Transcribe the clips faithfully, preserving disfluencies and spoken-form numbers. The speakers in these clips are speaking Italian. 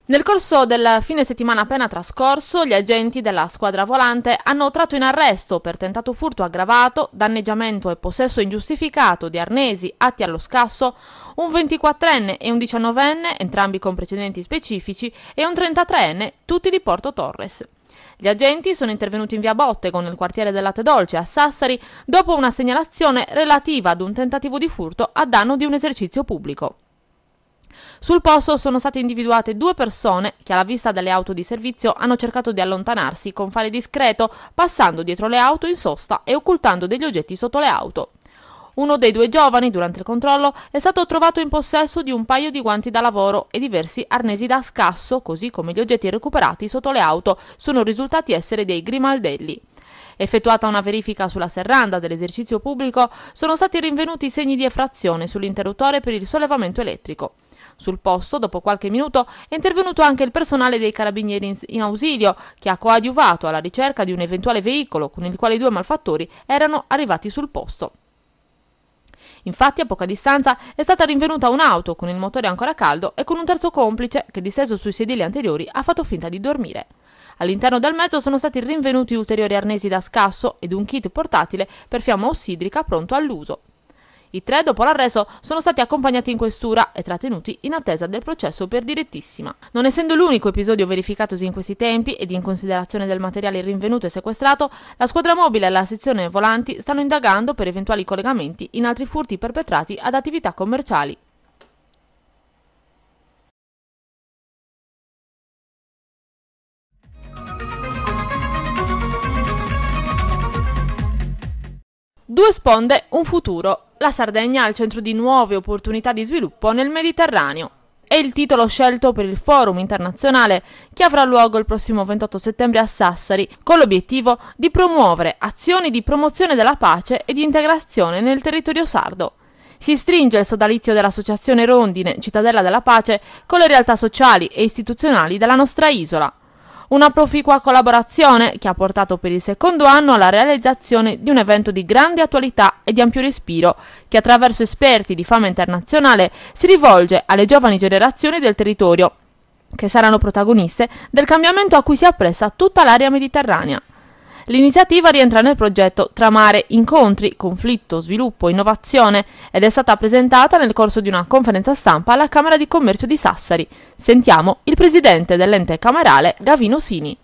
Nel corso del fine settimana appena trascorso, gli agenti della squadra volante hanno tratto in arresto per tentato furto aggravato, danneggiamento e possesso ingiustificato di arnesi atti allo scasso un ventiquattrenne e un diciannovenne, entrambi con precedenti specifici, e un trentatreenne, tutti di Porto Torres. Gli agenti sono intervenuti in via Bottego, nel quartiere del Latte Dolce a Sassari, dopo una segnalazione relativa ad un tentativo di furto a danno di un esercizio pubblico. Sul posto sono state individuate due persone che, alla vista delle auto di servizio, hanno cercato di allontanarsi con fare discreto, passando dietro le auto in sosta e occultando degli oggetti sotto le auto. Uno dei due giovani, durante il controllo, è stato trovato in possesso di un paio di guanti da lavoro e diversi arnesi da scasso, così come gli oggetti recuperati sotto le auto sono risultati essere dei grimaldelli. Effettuata una verifica sulla serranda dell'esercizio pubblico, sono stati rinvenuti segni di effrazione sull'interruttore per il sollevamento elettrico. Sul posto, dopo qualche minuto, è intervenuto anche il personale dei carabinieri in ausilio, che ha coadiuvato alla ricerca di un eventuale veicolo con il quale i due malfattori erano arrivati sul posto. Infatti, a poca distanza è stata rinvenuta un'auto con il motore ancora caldo e con un terzo complice che, disteso sui sedili anteriori, ha fatto finta di dormire. All'interno del mezzo sono stati rinvenuti ulteriori arnesi da scasso ed un kit portatile per fiamma ossidrica pronto all'uso. I tre, dopo l'arresto, sono stati accompagnati in questura e trattenuti in attesa del processo per direttissima. Non essendo l'unico episodio verificatosi in questi tempi ed in considerazione del materiale rinvenuto e sequestrato, la squadra mobile e la sezione volanti stanno indagando per eventuali collegamenti in altri furti perpetrati ad attività commerciali. Due sponde, un futuro. La Sardegna al centro di nuove opportunità di sviluppo nel Mediterraneo. È il titolo scelto per il forum internazionale che avrà luogo il prossimo ventotto settembre a Sassari, con l'obiettivo di promuovere azioni di promozione della pace e di integrazione nel territorio sardo. Si stringe il sodalizio dell'Associazione Rondine, Cittadella della Pace, con le realtà sociali e istituzionali della nostra isola. Una proficua collaborazione che ha portato per il secondo anno alla realizzazione di un evento di grande attualità e di ampio respiro, che attraverso esperti di fama internazionale si rivolge alle giovani generazioni del territorio, che saranno protagoniste del cambiamento a cui si appresta tutta l'area mediterranea. L'iniziativa rientra nel progetto Tramare Incontri, Conflitto, Sviluppo, Innovazione ed è stata presentata nel corso di una conferenza stampa alla Camera di Commercio di Sassari. Sentiamo il presidente dell'ente camerale, Gavino Sini.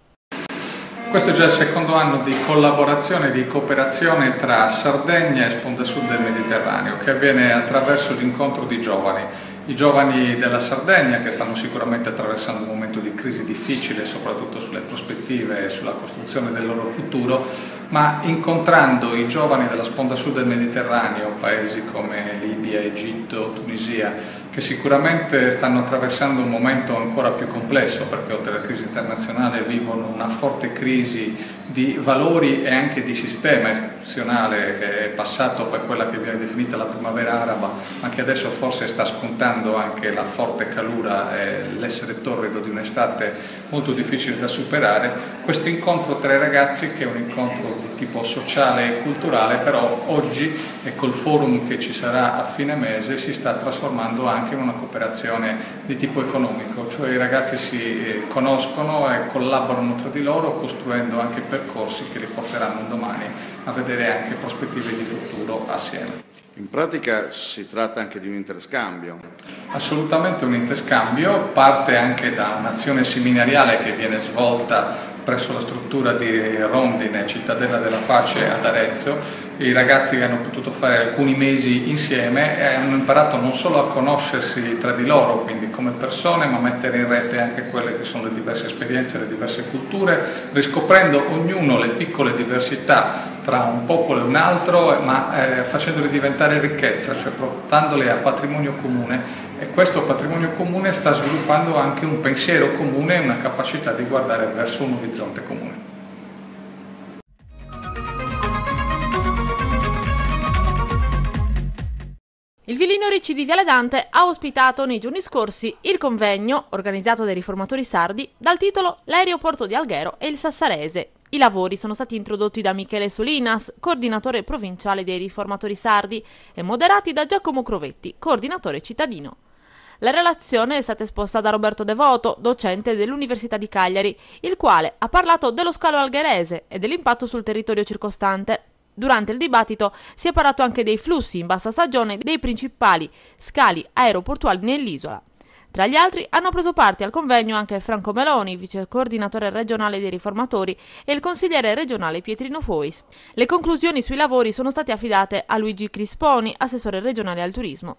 Questo è già il secondo anno di collaborazione e di cooperazione tra Sardegna e sponda sud del Mediterraneo, che avviene attraverso l'incontro di giovani. I giovani della Sardegna, che stanno sicuramente attraversando un momento di crisi difficile, soprattutto sulle prospettive e sulla costruzione del loro futuro, ma incontrando i giovani della sponda sud del Mediterraneo, paesi come Libia, Egitto, Tunisia, che sicuramente stanno attraversando un momento ancora più complesso, perché oltre alla crisi internazionale vivono una forte crisi di valori e anche di sistema istituzionale, che è passato per quella che viene definita la primavera araba, ma che adesso forse sta scontando anche la forte calura e l'essere torrido di un'estate molto difficile da superare. Questo incontro tra i ragazzi, che è un incontro di tipo sociale e culturale, però oggi e col forum che ci sarà a fine mese si sta trasformando anche in una cooperazione di tipo economico, cioè i ragazzi si conoscono e collaborano tra di loro, costruendo anche percorsi che li porteranno un domani a vedere anche prospettive di futuro assieme. In pratica si tratta anche di un interscambio. Assolutamente un interscambio, parte anche da un'azione seminariale che viene svolta presso la struttura di Rondine, Cittadella della Pace ad Arezzo. I ragazzi hanno potuto fare alcuni mesi insieme e hanno imparato non solo a conoscersi tra di loro, quindi come persone, ma mettere in rete anche quelle che sono le diverse esperienze, le diverse culture, riscoprendo ognuno le piccole diversità tra un popolo e un altro, ma eh, facendole diventare ricchezza, cioè portandole a patrimonio comune. E questo patrimonio comune sta sviluppando anche un pensiero comune e una capacità di guardare verso un orizzonte comune. Il Vilino Ricci di Viale Dante ha ospitato nei giorni scorsi il convegno organizzato dai riformatori sardi dal titolo L'aeroporto di Alghero e il Sassarese. I lavori sono stati introdotti da Michele Solinas, coordinatore provinciale dei riformatori sardi, e moderati da Giacomo Crovetti, coordinatore cittadino. La relazione è stata esposta da Roberto Devoto, docente dell'Università di Cagliari, il quale ha parlato dello scalo algherese e dell'impatto sul territorio circostante. Durante il dibattito si è parlato anche dei flussi in bassa stagione dei principali scali aeroportuali nell'isola. Tra gli altri hanno preso parte al convegno anche Franco Meloni, vice coordinatore regionale dei riformatori, e il consigliere regionale Pietrino Fois. Le conclusioni sui lavori sono state affidate a Luigi Crisponi, assessore regionale al turismo.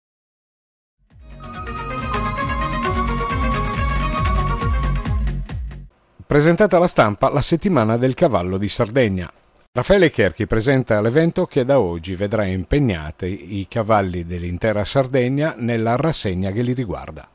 Presentata alla stampa la settimana del cavallo di Sardegna. Raffaele Cherchi presenta l'evento che da oggi vedrà impegnati i cavalli dell'intera Sardegna nella rassegna che li riguarda.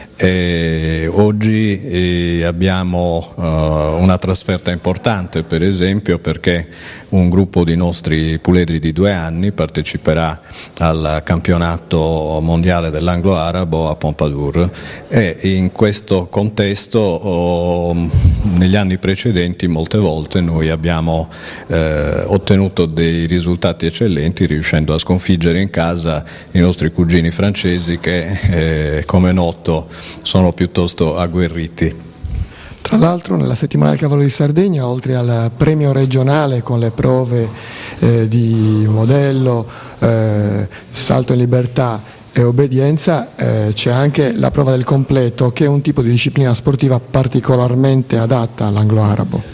Eh, oggi eh, abbiamo uh, una trasferta importante, per esempio perché un gruppo di nostri puledri di due anni parteciperà al campionato mondiale dell'anglo-arabo a Pompadour e in questo contesto oh, negli anni precedenti molte volte noi abbiamo eh, ottenuto dei risultati eccellenti riuscendo a sconfiggere in casa i nostri cugini francesi che eh, come noto sono piuttosto agguerriti. Tra l'altro nella settimana del cavallo di Sardegna, oltre al premio regionale con le prove eh, di modello, eh, salto in libertà e obbedienza, eh, c'è anche la prova del completo, che è un tipo di disciplina sportiva particolarmente adatta all'anglo-arabo.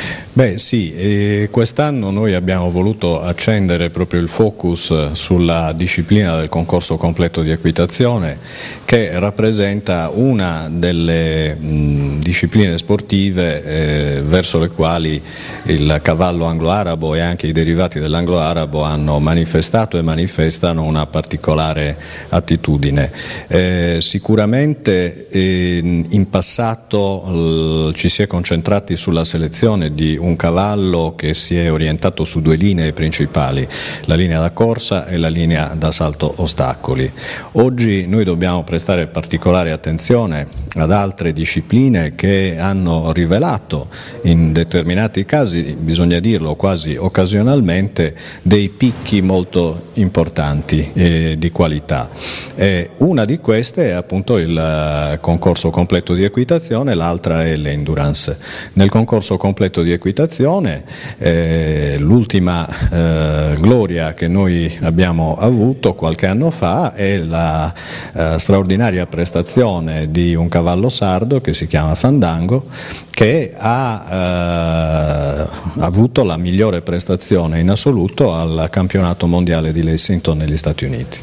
Beh sì, e quest'anno noi abbiamo voluto accendere proprio il focus sulla disciplina del concorso completo di equitazione, che rappresenta una delle mh, discipline sportive eh, verso le quali il cavallo anglo-arabo e anche i derivati dell'anglo-arabo hanno manifestato e manifestano una particolare attitudine. Eh, sicuramente eh, in passato eh, ci si è concentrati sulla selezione di un un cavallo che si è orientato su due linee principali, la linea da corsa e la linea da salto ostacoli. Oggi noi dobbiamo prestare particolare attenzione ad altre discipline che hanno rivelato in determinati casi, bisogna dirlo quasi occasionalmente, dei picchi molto importanti eh, di qualità. E una di queste è appunto il concorso completo di equitazione, l'altra è l'endurance. Nel concorso completo di equitazione Eh, l'ultima eh, gloria che noi abbiamo avuto qualche anno fa è la eh, straordinaria prestazione di un cavallo sardo che si chiama Fandango, che ha eh, avuto la migliore prestazione in assoluto al campionato mondiale di Lexington negli Stati Uniti.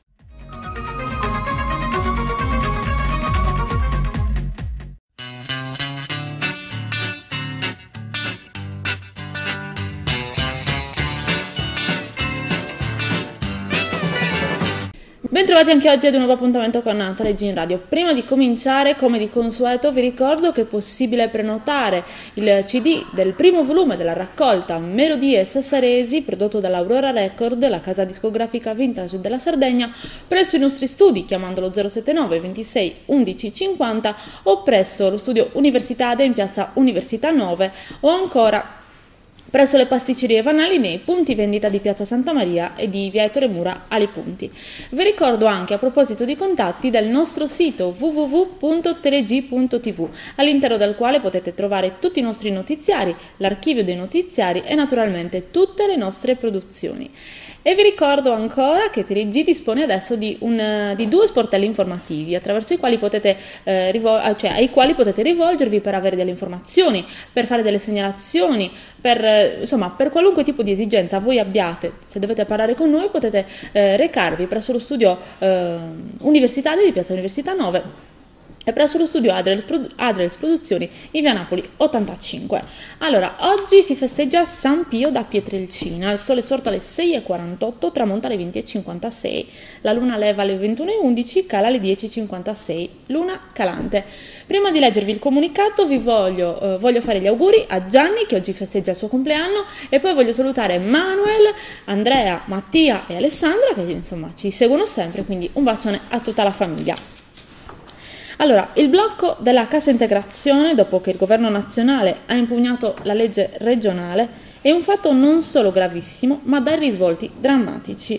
Bentrovati anche oggi ad un nuovo appuntamento con Telegin Radio. Prima di cominciare, come di consueto, vi ricordo che è possibile prenotare il C D del primo volume della raccolta Melodie Sassaresi, prodotto dall'Aurora Record, la casa discografica vintage della Sardegna, presso i nostri studi, chiamandolo zero sette nove ventisei undici cinquanta, o presso lo studio Universitade in piazza Università nove, o ancora presso le pasticcerie Vanali nei punti vendita di Piazza Santa Maria e di Via Ettore Mura Ali Punti. Vi ricordo anche, a proposito di contatti, del nostro sito w w w punto teleg punto t v, all'interno del quale potete trovare tutti i nostri notiziari, l'archivio dei notiziari e naturalmente tutte le nostre produzioni. E vi ricordo ancora che Teleg dispone adesso di, un, di due sportelli informativi attraverso i quali potete, eh, rivol- cioè, ai quali potete rivolgervi per avere delle informazioni, per fare delle segnalazioni, per, eh, insomma, per qualunque tipo di esigenza voi abbiate. Se dovete parlare con noi potete eh, recarvi presso lo studio eh, universitario di Piazza Università nove e presso lo studio Adrels, Produ- Adrels Produzioni in via Napoli ottantacinque. Allora, oggi si festeggia San Pio da Pietrelcina, il sole sorto alle sei e quarantotto, tramonta alle venti e cinquantasei, la luna leva alle ventuno e undici, cala alle dieci e cinquantasei, luna calante. Prima di leggervi il comunicato vi voglio, eh, voglio fare gli auguri a Gianni che oggi festeggia il suo compleanno e poi voglio salutare Manuel, Andrea, Mattia e Alessandra che insomma ci seguono sempre, quindi un bacione a tutta la famiglia. Allora, il blocco della cassa integrazione, dopo che il governo nazionale ha impugnato la legge regionale, è un fatto non solo gravissimo, ma dai risvolti drammatici.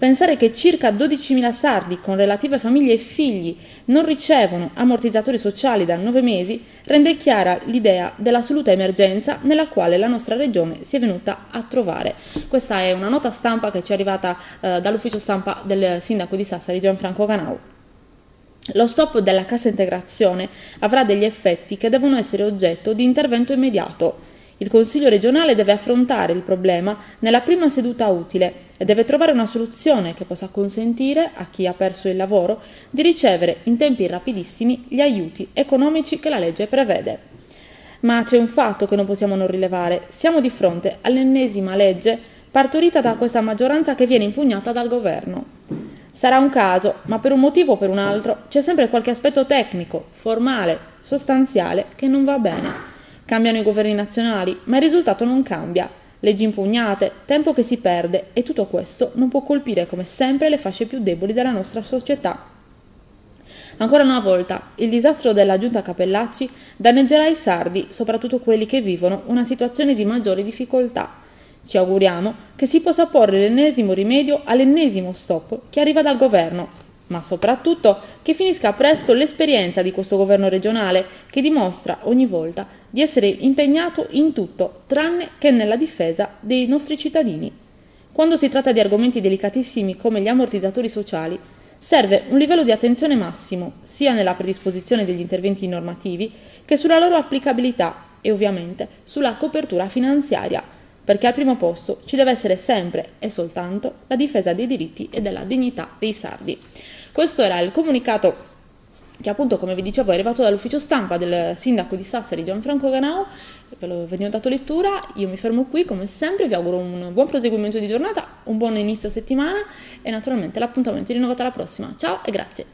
Pensare che circa dodicimila sardi con relative famiglie e figli non ricevono ammortizzatori sociali da nove mesi rende chiara l'idea dell'assoluta emergenza nella quale la nostra regione si è venuta a trovare. Questa è una nota stampa che ci è arrivata eh, dall'ufficio stampa del sindaco di Sassari Gianfranco Ganau. Lo stop della cassa integrazione avrà degli effetti che devono essere oggetto di intervento immediato. Il Consiglio regionale deve affrontare il problema nella prima seduta utile e deve trovare una soluzione che possa consentire a chi ha perso il lavoro di ricevere in tempi rapidissimi gli aiuti economici che la legge prevede. Ma c'è un fatto che non possiamo non rilevare: siamo di fronte all'ennesima legge partorita da questa maggioranza che viene impugnata dal governo. Sarà un caso, ma per un motivo o per un altro c'è sempre qualche aspetto tecnico, formale, sostanziale che non va bene. Cambiano i governi nazionali, ma il risultato non cambia. Leggi impugnate, tempo che si perde e tutto questo non può colpire come sempre le fasce più deboli della nostra società. Ancora una volta, il disastro della giunta Capellacci danneggerà i sardi, soprattutto quelli che vivono una situazione di maggiori difficoltà. Ci auguriamo che si possa porre l'ennesimo rimedio all'ennesimo stop che arriva dal governo, ma soprattutto che finisca presto l'esperienza di questo governo regionale che dimostra ogni volta di essere impegnato in tutto tranne che nella difesa dei nostri cittadini. Quando si tratta di argomenti delicatissimi come gli ammortizzatori sociali, serve un livello di attenzione massimo sia nella predisposizione degli interventi normativi che sulla loro applicabilità e ovviamente sulla copertura finanziaria, perché al primo posto ci deve essere sempre e soltanto la difesa dei diritti e della dignità dei sardi. Questo era il comunicato che appunto, come vi dicevo, è arrivato dall'ufficio stampa del sindaco di Sassari Gianfranco Ganau. Ve lo venivo dato lettura, io mi fermo qui, come sempre vi auguro un buon proseguimento di giornata, un buon inizio settimana e naturalmente l'appuntamento è rinnovato alla prossima. Ciao e grazie!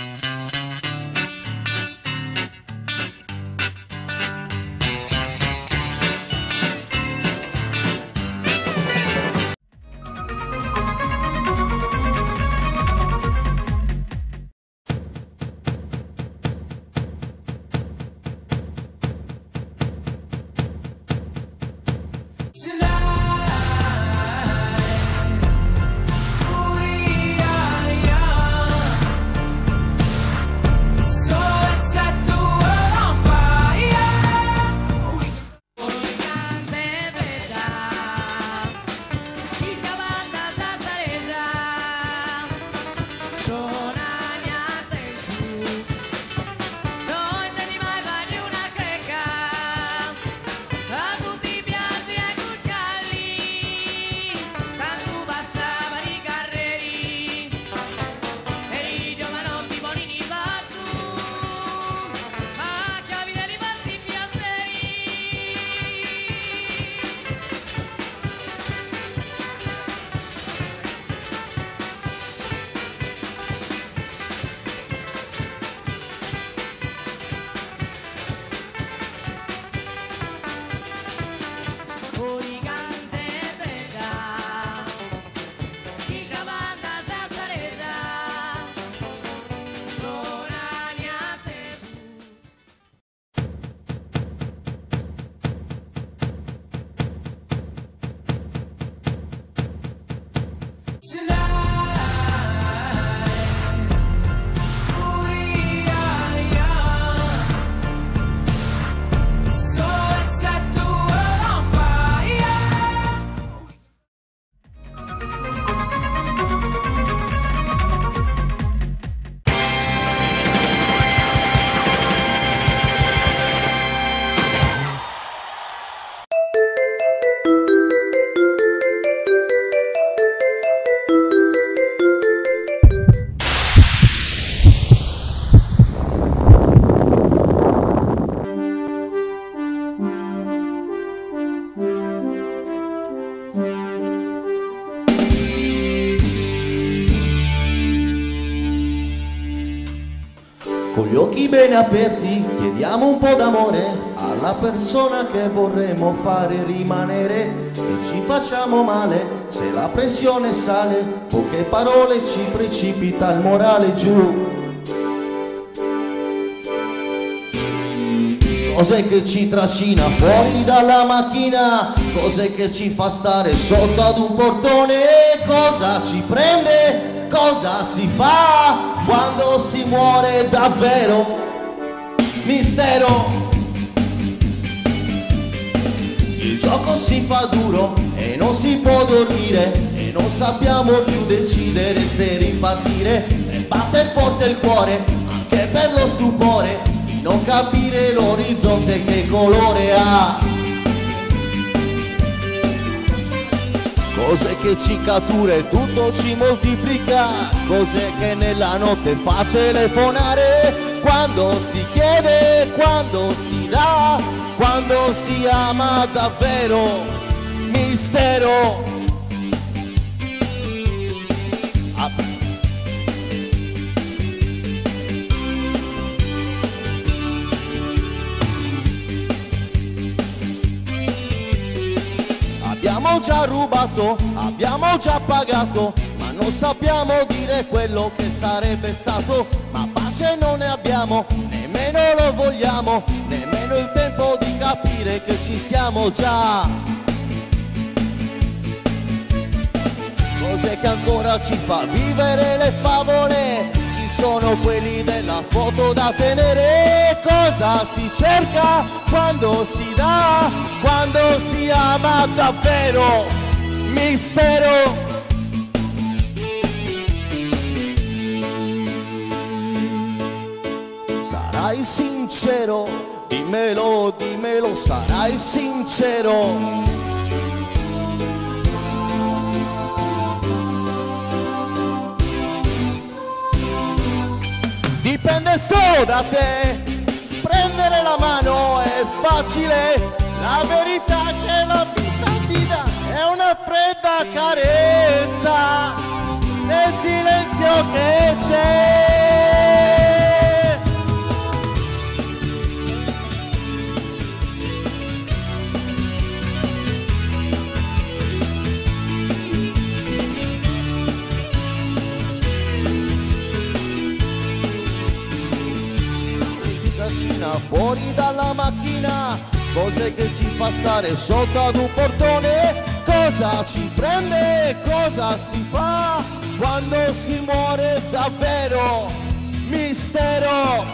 Con gli occhi bene aperti chiediamo un po' d'amore alla persona che vorremmo fare rimanere e ci facciamo male se la pressione sale, poche parole ci precipita il morale giù. Cos'è che ci trascina fuori dalla macchina? Cos'è che ci fa stare sotto ad un portone? Cosa ci prende? Cosa si fa quando si muore davvero? Mistero. Il gioco si fa duro e non si può dormire e non sappiamo più decidere se ripartire. E batte forte il cuore anche per lo stupore di non capire l'orizzonte che colore ha. Cos'è che ci cattura e tutto ci moltiplica? Cos'è che nella notte fa telefonare? Quando si chiede, quando si dà, quando si ama davvero. Mistero. Ah. Abbiamo già rubato, abbiamo già pagato, ma non sappiamo dire quello che sarebbe stato. Ma pace non ne abbiamo, nemmeno lo vogliamo, nemmeno il tempo di capire che ci siamo già. Cos'è che ancora ci fa vivere le favole? Chi sono quelli della foto da tenere? Cosa si cerca quando si dà, quando si ama davvero? Mistero. Sarai sincero, dimmelo, dimmelo, sarai sincero. Dipende solo da te, prendere la mano è facile, la verità che la vita ti dà è una fredda carezza nel silenzio che c'è. Fuori dalla macchina, cos'è che ci fa stare sotto ad un portone? Cosa ci prende? Cosa si fa quando si muore davvero? Mistero.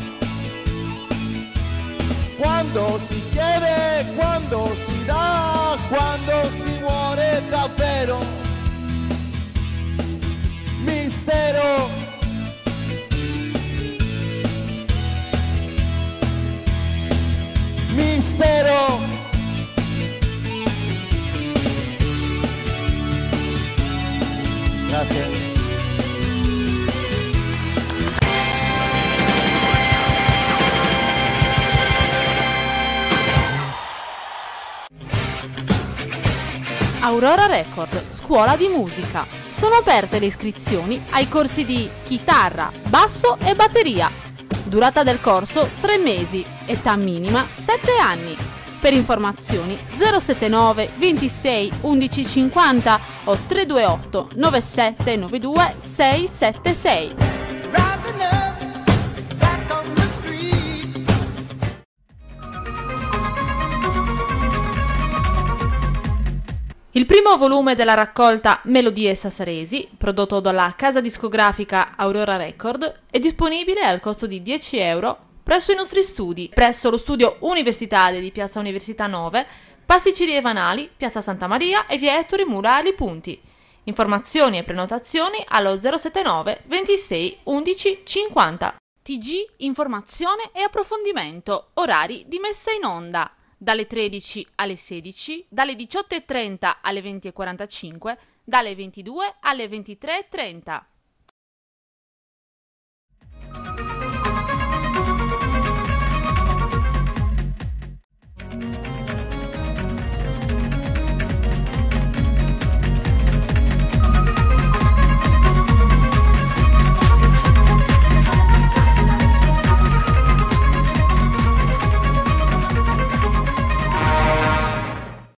Quando si chiede, quando si dà, quando si muore davvero? Mistero. Mistero. Grazie. Aurora Record, scuola di musica. Sono aperte le iscrizioni ai corsi di chitarra, basso e batteria. Durata del corso tre mesi, età minima sette anni. Per informazioni zero sette nove ventisei undici cinquanta o tre due otto nove sette nove due sei sette sei. Il primo volume della raccolta Melodie sassaresi, prodotto dalla casa discografica Aurora Record, è disponibile al costo di dieci euro presso i nostri studi, presso lo studio universitario di Piazza Università nove, Pasticceria Vanali, Piazza Santa Maria e via Ettore Murali Punti. Informazioni e prenotazioni allo zero sette nove ventisei undici cinquanta. T G Informazione e approfondimento, orari di messa in onda. Dalle tredici alle sedici, dalle diciotto e trenta alle venti e quarantacinque, dalle ventidue alle ventitré e trenta.